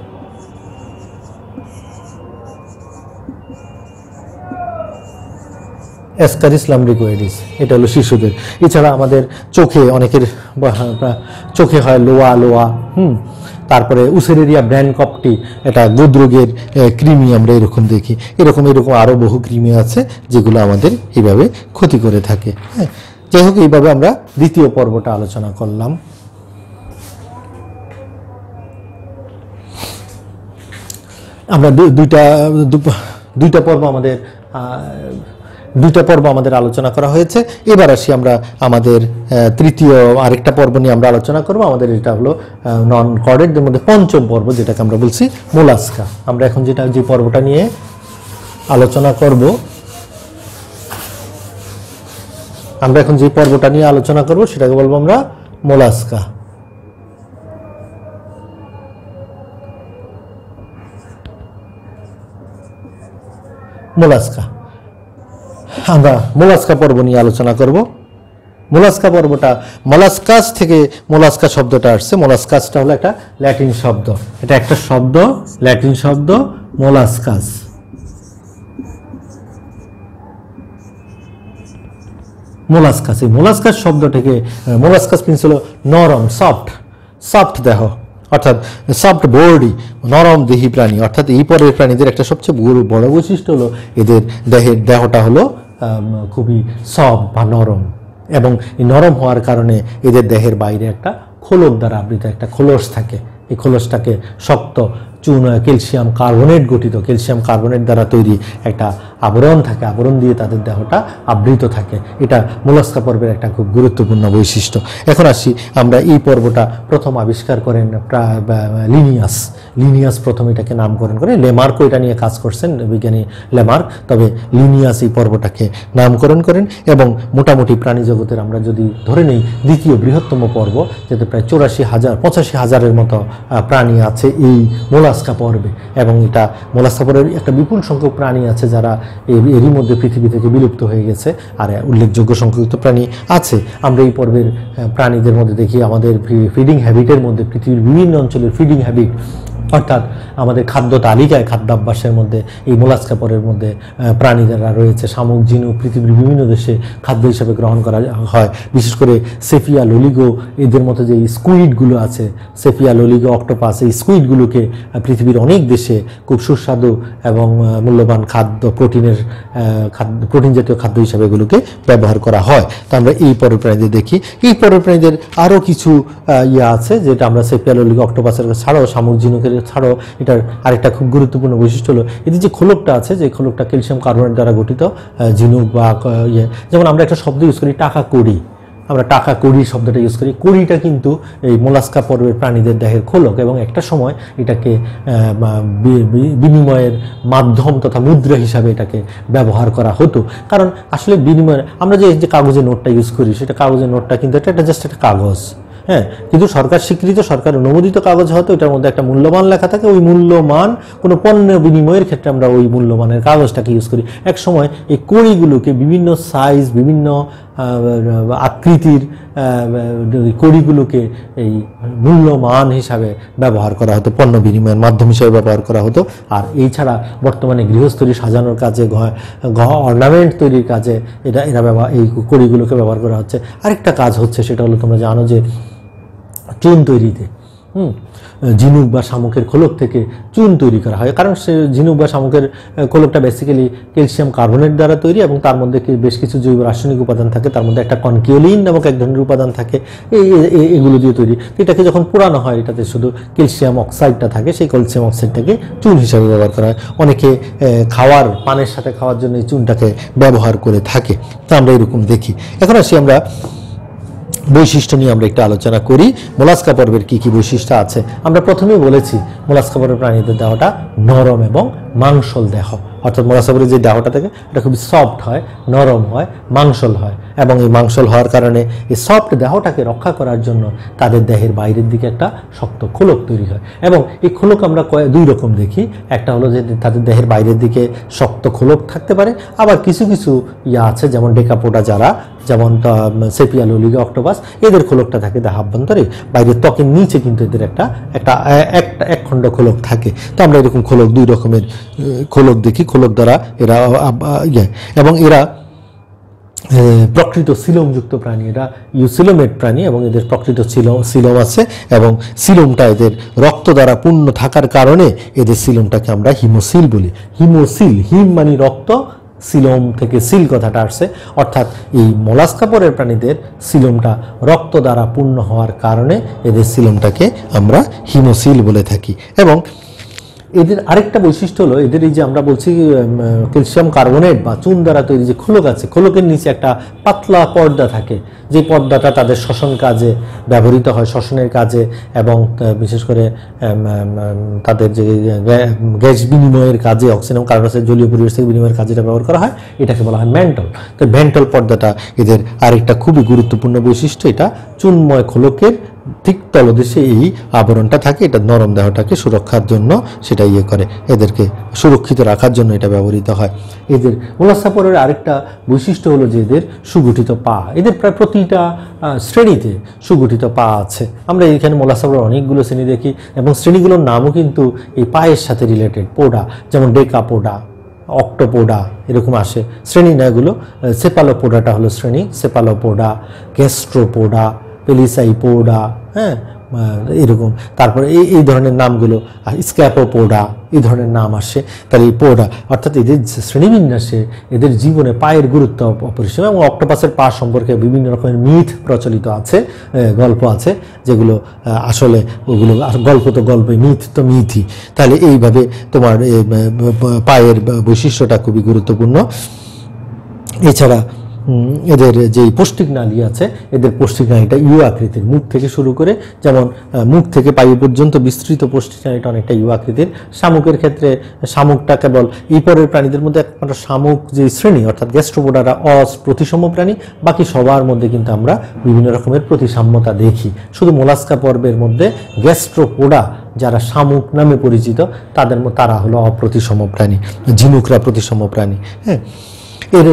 অ্যাসকারিস লাম্ব্রিকোয়েডিস, এটা হলো শিশুদের। এছাড়া আমাদের চোখে, অনেকের চোখে হয় লোয়া লোয়া, হুম তারপরে উসেরেরিয়া ব্র্যানকপ্টি, এটা গোদ্রোগের কৃমি আমরা এরকম দেখি। এরকম এরকম আরও বহু কৃমি আছে যেগুলো আমাদের এইভাবে ক্ষতি করে থাকে। হ্যাঁ, যাই হোক, এইভাবে আমরা দ্বিতীয় পর্বটা আলোচনা করলাম। আমরা দুইটা দুইটা পর্ব আমাদের দুইটা পর্ব আমাদের আলোচনা করা হয়েছে। এবার আসি আমরা আমাদের তৃতীয় আরেকটা পর্ব নিয়ে আমরা আলোচনা করব। আমাদের এটা হলো নন কর্ডেটদের মধ্যে পঞ্চম পর্ব, যেটাকে আমরা বলছি মোলাস্কা। আমরা এখন যেটা যে পর্বটা নিয়ে আলোচনা করব, আমরা এখন যে পর্বটা নিয়ে আলোচনা করব সেটাকে বলবো আমরা মোলাস্কা। মোলাস্কা আমরা মোলাস্কা পর্ব নিয়ে আলোচনা করব। মোলাস্কা পর্বটা মোলাস্কাস থেকে মোলাস্কা শব্দটা আসছে। মোলাস্কাসটা হলো একটা ল্যাটিন শব্দ, এটা একটা শব্দ, ল্যাটিন শব্দ মোলাস্কাস। মোলাস্কাস, এই মোলাস্কাস শব্দ থেকে, মোলাস্কাস মিন্স হলো নরম, সফট, সফট দেহ, অর্থাৎ সফট বডি, নরম দেহি প্রাণী। অর্থাৎ এই পরের প্রাণীদের একটা সবচেয়ে বড় বৈশিষ্ট্য হলো এদের দেহের দেহটা হলো খুবই সফট বা নরম, এবং এই নরম হওয়ার কারণে এদের দেহের বাইরে একটা খোলক দ্বারা আবৃত একটা খোলস থাকে। এই খোলসটাকে শক্ত চুন ক্যালসিয়াম কার্বনেট গঠিত, ক্যালসিয়াম কার্বনেট দ্বারা তৈরি একটা আবরণ থাকে, আবরণ দিয়ে তাদের দেহটা আবৃত থাকে। এটা মোলাস্কা পর্বের একটা খুব গুরুত্বপূর্ণ বৈশিষ্ট্য। এখন আসি আমরা এই পর্বটা প্রথম আবিষ্কার করেন লিনিয়াস। লিনিয়াস প্রথম এটাকে নামকরণ করে, লেমার্কও এটা নিয়ে কাজ করছেন বিজ্ঞানী লেমার্ক, তবে লিনিয়াস এই পর্বটাকে নামকরণ করেন। এবং মোটামুটি প্রাণী জগতের আমরা যদি ধরে নিই দ্বিতীয় বৃহত্তম পর্ব, যেটা প্রায় চৌরাশি হাজার পঁচাশি হাজারের মতো প্রাণী আছে এই মোলাস্কা পর্বে, এবং এটা মোলাস্কা পর্বের একটা বিপুল সংখ্যক প্রাণী আছে যারা এরই মধ্যে পৃথিবী থেকে বিলুপ্ত হয়ে গেছে, আর উল্লেখযোগ্য সংখ্যক প্রাণী আছে। আমরা এই পর্বের প্রাণীদের মধ্যে দেখি আমাদের ফিডিং হ্যাবিটের মধ্যে পৃথিবীর বিভিন্ন অঞ্চলের ফিডিং হ্যাবিট, অর্থাৎ আমাদের খাদ্য তালিকায় খাদ্যাভ্যাসের মধ্যে এই মোলাস্কা পর্বের মধ্যে প্রাণীরা রয়েছে। শামুক, ঝিনুক পৃথিবীর বিভিন্ন দেশে খাদ্য হিসাবে গ্রহণ করা হয়। বিশেষ করে সেফিয়া, ললিগো এদের মতো যে স্কুইডগুলো আছে, সেফিয়া, ললিগো, অক্টোপাস, এই স্কুইডগুলোকে পৃথিবীর অনেক দেশে খুব সুস্বাদু এবং মূল্যবান খাদ্য, প্রোটিনের খাদ্য প্রোটিন জাতীয় খাদ্য হিসাবে এগুলোকে ব্যবহার করা হয়। তো আমরা এই পরের প্রাণীদের দেখি। এই পরের প্রাণীদের আরও কিছু ইয়ে আছে যেটা আমরা সেফিয়া, ললিগো, অক্টোপাসের ছাড়াও শামুক, ঝিনুকের ছাড়াও এটার আরেকটা খুব গুরুত্বপূর্ণ বৈশিষ্ট্য হলো এদের যে খোলকটা আছে, যে খোলকটা ক্যালসিয়াম কার্বনেট দ্বারা গঠিত। ঝিনুক বা ইয়ে, যেমন আমরা একটা শব্দ ইউজ করি টাকা কড়ি, আমরা টাকা কড়ি শব্দটা ইউজ করি। কড়িটা কিন্তু এই মোলাস্কা পর্বের প্রাণীদের দেহের খোলক, এবং একটা সময় এটাকে বিনিময়ের মাধ্যম তথা মুদ্রা হিসাবে এটাকে ব্যবহার করা হতো। কারণ আসলে বিনিময় আমরা যে যে কাগজের নোটটা ইউজ করি, সেটা কাগজের নোটটা কিন্তু এটা এটা জাস্ট একটা কাগজ, হ্যাঁ, কিন্তু সরকার স্বীকৃত, সরকার অনুমোদিত কাগজ হয়তো এটার মধ্যে একটা মূল্যমান লেখা থাকে। ওই মূল্যমান কোনো পণ্য বিনিময়ের ক্ষেত্রে আমরা ওই মূল্যমানের কাগজটাকে ইউজ করি। এক সময় এই কড়িগুলোকে বিভিন্ন সাইজ, বিভিন্ন আকৃতির কড়িগুলোকে এই মূল্যমান হিসাবে ব্যবহার করা হতো, পণ্য বিনিময়ের মাধ্যম হিসাবে ব্যবহার করা হতো। আর এই ছাড়া বর্তমানে গৃহস্থলী সাজানোর কাজে, অর্নামেন্ট তৈরির কাজে এটা এরা ব্যবহার এই কড়িগুলোকে ব্যবহার করা হচ্ছে। আরেকটা কাজ হচ্ছে, সেটা হলো তোমরা জানো যে চুন তৈরিতে হুম ঝিনুক বা শামুকের খোলক থেকে চুন তৈরি করা হয়। কারণ সে ঝিনুক বা শামুকের খোলকটা বেসিক্যালি ক্যালসিয়াম কার্বনেট দ্বারা তৈরি, এবং তার মধ্যে বেশ কিছু জৈব রাসায়নিক উপাদান থাকে, তার মধ্যে একটা কনকিওলিন নামক এক ধরনের উপাদান থাকে, এই এগুলো দিয়ে তৈরি। এটাকে যখন পোড়ানো হয়, এটাতে শুধু ক্যালসিয়াম অক্সাইডটা থাকে, সেই ক্যালসিয়াম অক্সাইডটাকে চুন হিসাবে ব্যবহার করা হয়। অনেকে খাওয়ার পানের সাথে খাওয়ার জন্য এই চুনটাকে ব্যবহার করে থাকে। তা আমরা এরকম দেখি। এখন আসি আমরা বৈশিষ্ট্য নিয়ে আমরা একটু আলোচনা করি। মোলাস্কা পর্বের কি কি বৈশিষ্ট্য আছে। আমরা প্রথমেই বলেছি মোলাস্কা পর্বের প্রাণীদের দেহটা নরম এবং মাংসল দেহ, অর্থাৎ মোলাস্কা পর্বের যে দেহটা থাকে এটা খুবই সফট হয়, নরম হয়, মাংসল হয়, এবং এই মাংসল হওয়ার কারণে এই সফট দেহটাকে রক্ষা করার জন্য তাদের দেহের বাইরের দিকে একটা শক্ত খোলক তৈরি হয়। এবং এই খোলক আমরা দুই রকম দেখি। একটা হলো যে তাদের দেহের বাইরের দিকে শক্ত খোলক থাকতে পারে, আবার কিছু কিছু ইয়া আছে যেমন ডেকাপোডা, যারা যেমন সেফিয়া, ললিগো, অক্টোপাস, এদের খোলকটা থাকে দেহাভ্যন্তরে, বাইরের ত্বকের নিচে কিন্তু এদের একটা একটা একটা এক খণ্ড খোলক থাকে। তো আমরা এরকম খোলক দুই রকমের খোলক দেখি। খোলক দ্বারা এরা ইয়ে, এবং এরা প্রকৃত সিলোমযুক্ত প্রাণী, এরা ইউসিলোমেট প্রাণী, এবং এদের প্রকৃত সিলোম সিলোম আছে, এবং সিলোমটা এদের রক্ত দ্বারা পূর্ণ থাকার কারণে এদের সিলোমটাকে আমরা হিমোসিল বলি। হিমোসিল, হিম মানে রক্ত, সিলোম থেকে সিল কথাটা আসছে, অর্থাৎ এই মোলাস্কা পরের প্রাণীদের সিলোমটা রক্ত দ্বারা পূর্ণ হওয়ার কারণে এদের সিলোমটাকে আমরা হিমোসিল বলে থাকি। এবং এদের আরেকটা বৈশিষ্ট্য হলো এদের এই যে আমরা বলছি ক্যালসিয়াম কার্বনেট বা চুন দ্বারা তৈরি যে খোলক আছে, খোলকের নিচে একটা পাতলা পর্দা থাকে, যে পর্দাটা তাদের শ্বসন কাজে ব্যবহৃত হয়, শ্বসনের কাজে, এবং বিশেষ করে তাদের যে গ্যাস বিনিময়ের কাজে, অক্সিজেন কার্বন ডাই অক্সাইড জলীয় পরিবেশ থেকে বিনিময়ের কাজে এটা ব্যবহার করা হয়, এটাকে বলা হয় ম্যান্টল। তো ম্যান্টল পর্দাটা এদের আরেকটা খুবই গুরুত্বপূর্ণ বৈশিষ্ট্য। এটা চুনময় খোলকের ঠিক তলদেশে এই আবরণটা থাকে, এটা নরম দেহটাকে সুরক্ষার জন্য সেটা ইয়ে করে, এদেরকে সুরক্ষিত রাখার জন্য এটা ব্যবহৃত হয়। এদের মোলাস্কা পর্বের আরেকটা বৈশিষ্ট্য হলো যে এদের সুগঠিত পা। এদের প্রায় প্রতিটা শ্রেণীতে সুগঠিত পা আছে। আমরা এখানে মোলাস্কা পর্বের অনেকগুলো শ্রেণী দেখি, এবং শ্রেণীগুলোর নামও কিন্তু এই পায়ের সাথে রিলেটেড। পোডা, যেমন ডেকাপোডা, অক্টোপোডা, এরকম আসে শ্রেণী না এগুলো। সেপালোপোডাটা হলো শ্রেণী, সেপালোপোডা, গ্যাস্ট্রোপোডা, পেলিসাইপোডা, হ্যাঁ, এরকম। তারপরে এই এই ধরনের নামগুলো স্ক্যাপোপোডা এই ধরনের নাম আসে। তাহলে এই পোডা অর্থাৎ এদের শ্রেণীবিন্যাসে এদের জীবনে পায়ের গুরুত্ব অপরিসীম। এবং অক্টোপাসের পা সম্পর্কে বিভিন্ন রকমের মিথ প্রচলিত আছে, গল্প আছে, যেগুলো আসলে ওগুলো গল্প তো গল্পই, মিথ তো মিথই। তাহলে এইভাবে তোমার পায়ের বৈশিষ্ট্যটা খুবই গুরুত্বপূর্ণ। এছাড়া এদের যে পৌষ্টিক নালী আছে, এদের পৌষ্টিক নালীটা ইউ আকৃতির, মুখ থেকে শুরু করে যেমন মুখ থেকে পায়ু পর্যন্ত বিস্তৃত পৌষ্টিক নালীটা অনেকটা ইউ আকৃতির। শামুকের ক্ষেত্রে শামুকটা কেবল এই পরের প্রাণীদের মধ্যে একমাত্র শামুক যে শ্রেণী অর্থাৎ গ্যাস্ট্রোপোডারা অপ্রতিসম প্রাণী, বাকি সবার মধ্যে কিন্তু আমরা বিভিন্ন রকমের প্রতিসাম্যতা দেখি। শুধু মোলাস্কা পর্বের মধ্যে গ্যাস্ট্রোপোডা যারা শামুক নামে পরিচিত তাদের তারা হলো অপ্রতিসম প্রাণী, ঝিনুকরা প্রতিসম প্রাণী। হ্যাঁ, এর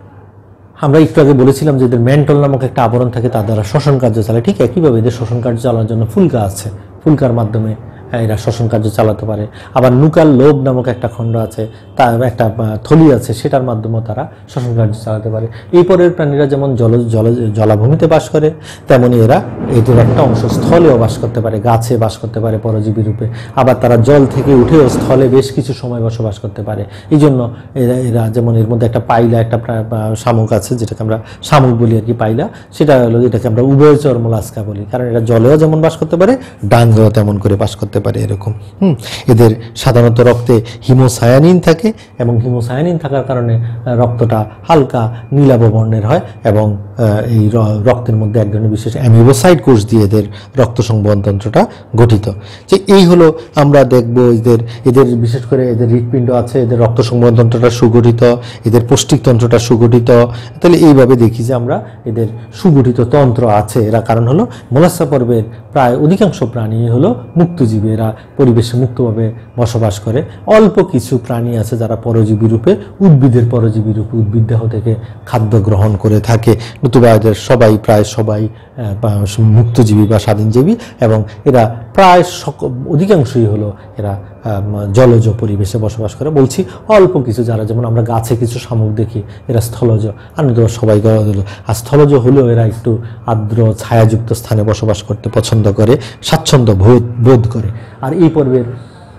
আমরা একটু আগে বলেছিলাম যে এদের ম্যান্টল নামক একটা আবরণ থাকে, তার দ্বারা শ্বসন কার্য চালায়। ঠিক একইভাবে এদের শ্বসন কার্য চালানোর জন্য ফুলকা আছে, ফুলকার মাধ্যমে এরা শ্বসন কার্য চালাতে পারে। আবার নুকাল লোভ নামক একটা খণ্ড আছে, তার একটা থলি আছে, সেটার মাধ্যমেও তারা শ্বসন কার্য চালাতে পারে। এই পরের প্রাণীরা যেমন জল জল জলাভূমিতে বাস করে, তেমনি এরা এদের একটা অংশ স্থলেও বাস করতে পারে, গাছে বাস করতে পারে পরজীবী রূপে। আবার তারা জল থেকে উঠেও স্থলে বেশ কিছু সময় বসবাস করতে পারে। এই জন্য এরা এরা যেমন এর মধ্যে একটা পাইলা, একটা শামুক আছে যেটাকে আমরা শামুক বলি আর কি, পাইলা, সেটা হলো এটাকে আমরা উভয়চর মোলাস্কা বলি, কারণ এরা জলেও যেমন বাস করতে পারে, ডাঙেও তেমন করে বাস করতে পারে এরকম। হুম এদের সাধারণত রক্তে হিমোসায়ানিন থাকে এবং হিমোসায়ানিন থাকার কারণে রক্তটা হালকা নীলাভ বর্ণের হয় এবং এই রক্তের মধ্যে এক ধরনের বিশেষ অ্যামিবোসাইট কোষ দিয়ে এদের রক্ত সংবহন তন্ত্রটা গঠিত। যে এই হলো আমরা দেখব এদের এদের বিশেষ করে এদের হৃৎপিণ্ড আছে, এদের রক্ত সংবহন তন্ত্রটা সুগঠিত, এদের পৌষ্টিক তন্ত্রটা সুগঠিত। তাহলে এইভাবে দেখি যে আমরা এদের সুগঠিত তন্ত্র আছে। এরা কারণ হলো মোলাস্কা পর্বের প্রায় অধিকাংশ প্রাণী হলো মুক্তজীবী, এরা পরিবেশে মুক্তভাবে বসবাস করে। অল্প কিছু প্রাণী আছে যারা পরজীবী রূপে উদ্ভিদের পরজীবী রূপে উদ্ভিদ দেহ থেকে খাদ্য গ্রহণ করে থাকে, নতুবা এদের সবাই প্রায় সবাই মুক্তজীবী বা স্বাধীনজীবী এবং এরা প্রায় অধিকাংশই হলো এরা জলজ পরিবেশে বসবাস করে। বলছি অল্প কিছু যারা, যেমন আমরা গাছে কিছু শামুক দেখি, এরা স্থলজ, আর নতুবা সবাই গলজ। আর স্থলজ হলেও এরা একটু আর্দ্র ছায়াযুক্ত স্থানে বসবাস করতে পছন্দ করে, স্বাচ্ছন্দ্য বোধ বোধ করে। আর এই পর্বের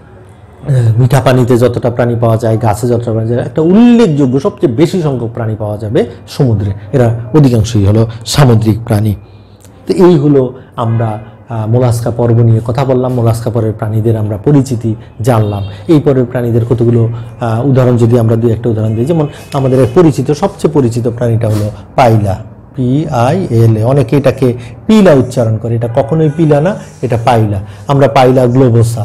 মিঠা পানিতে যতটা প্রাণী পাওয়া যায়, গাছে যতটা প্রাণী যায়, একটা উল্লেখযোগ্য সবচেয়ে বেশি সংখ্যক প্রাণী পাওয়া যাবে সমুদ্রে। এরা অধিকাংশই হলো সামুদ্রিক প্রাণী। তো এই হলো আমরা মোলাস্কা পর্ব নিয়ে কথা বললাম, মোলাস্কা পর্বের প্রাণীদের আমরা পরিচিতি জানলাম। এই পর্বের প্রাণীদের কতগুলো উদাহরণ যদি আমরা দুই একটা উদাহরণ দিই, যেমন আমাদের পরিচিত সবচেয়ে পরিচিত প্রাণীটা হলো পাইলা, পি আই এল এ। অনেকে এটাকে পিলা উচ্চারণ করে, এটা কখনোই পিলা না, এটা পাইলা। আমরা পাইলা গ্লোবোসা,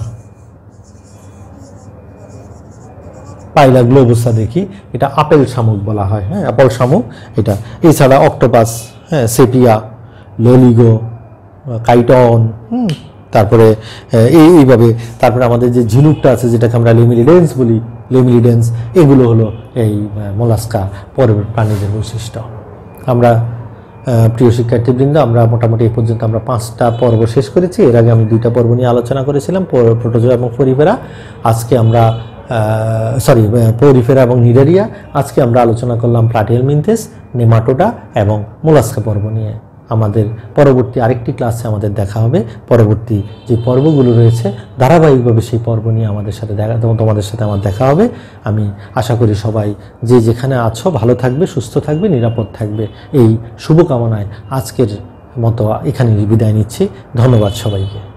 পাইলা গ্লোবোসা দেখি, এটা আপেল শামুক বলা হয়। হ্যাঁ, আপেল শামুক এটা। এছাড়া অক্টোপাস, হ্যাঁ, সেপিয়া, ললিগো, কাইটন, হুম তারপরে এই এইভাবে তারপরে আমাদের যে ঝিনুকটা আছে যেটাকে আমরা লেমিলিডেন্স বলি, লেমিলিডেন্স, এগুলো হলো এই মোলাস্কা পর্বের প্রাণীদের বৈশিষ্ট্য। আমরা প্রিয় শিক্ষার্থীবৃন্দ, আমরা মোটামুটি এই পর্যন্ত আমরা পাঁচটা পর্ব শেষ করেছি। এর আগে আমি দুইটা পর্ব নিয়ে আলোচনা করেছিলাম, প্রোটোজোয়া এবং পরিফেরা। আজকে আমরা সরি পরিফেরা এবং নিডারিয়া। আজকে আমরা আলোচনা করলাম প্লাটিহেলমিনথেস, নেমাটোডা এবং মোলাস্কা পর্ব নিয়ে। আমাদের পরবর্তী আরেকটি ক্লাসে আমাদের দেখা হবে। পরবর্তী যে পর্বগুলো রয়েছে ধারাবাহিকভাবে সেই পর্ব নিয়ে আমাদের সাথে দেখা তোমাদের সাথে আমার দেখা হবে। আমি আশা করি সবাই যে যেখানে আছো ভালো থাকবে, সুস্থ থাকবে, নিরাপদ থাকবে, এই শুভকামনায় আজকের মতো এখানে বিদায় নিচ্ছি। ধন্যবাদ সবাইকে।